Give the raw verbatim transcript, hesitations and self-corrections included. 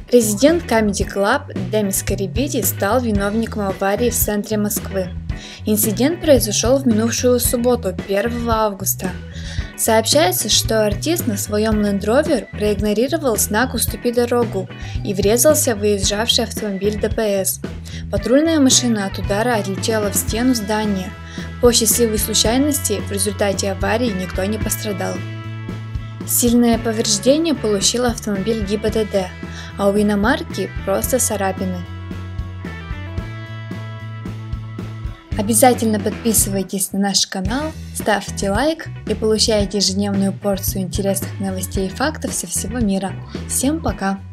Резидент Comedy Club Демис Карибидис стал виновником аварии в центре Москвы. Инцидент произошел в минувшую субботу, первого августа. Сообщается, что артист на своем Land Rover проигнорировал знак «Уступи дорогу» и врезался в выезжавший автомобиль Дэ Пэ Эс. Патрульная машина от удара отлетела в стену здания. По счастливой случайности в результате аварии никто не пострадал. Сильное повреждение получил автомобиль Ги Бэ Дэ Дэ, а у иномарки просто царапины. Обязательно подписывайтесь на наш канал, ставьте лайк и получайте ежедневную порцию интересных новостей и фактов со всего мира. Всем пока!